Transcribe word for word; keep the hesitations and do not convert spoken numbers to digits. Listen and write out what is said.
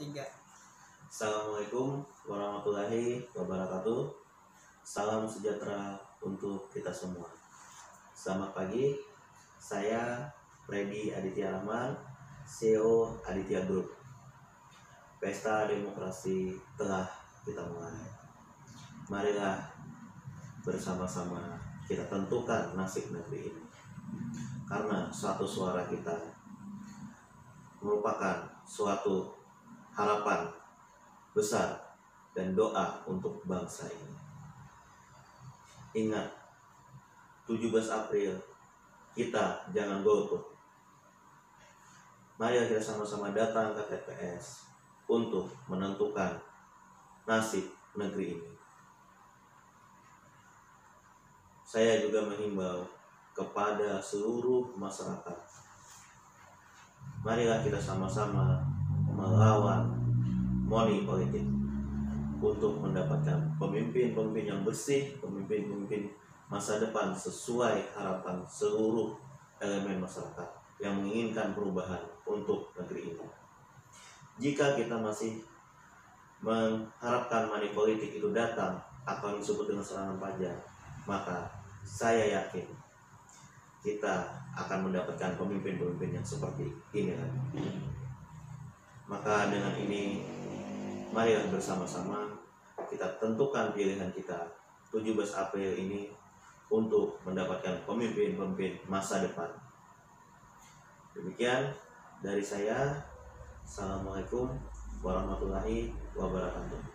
Tiga. Assalamualaikum warahmatullahi wabarakatuh. Salam sejahtera untuk kita semua. Selamat pagi, saya Freddy Aditya Rahman, C E O Aditya Group. Pesta demokrasi telah kita mulai. Marilah bersama-sama kita tentukan nasib negeri ini. Karena suatu suara kita merupakan suatu harapan besar dan doa untuk bangsa ini. Ingat, tujuh belas April kita jangan golput. Mari kita sama-sama datang ke T P S untuk menentukan nasib negeri ini. Saya juga menghimbau kepada seluruh masyarakat, marilah kita sama-sama melawan money politik untuk mendapatkan pemimpin-pemimpin yang bersih, pemimpin-pemimpin masa depan sesuai harapan seluruh elemen masyarakat yang menginginkan perubahan untuk negeri ini. Jika kita masih mengharapkan money politik itu datang atau yang disebut dengan serangan pajak, maka saya yakin kita akan mendapatkan pemimpin-pemimpin yang seperti ini lagi. Maka dengan ini, marilah bersama-sama kita tentukan pilihan kita tujuh belas April ini untuk mendapatkan pemimpin-pemimpin masa depan. Demikian dari saya. Assalamualaikum warahmatullahi wabarakatuh.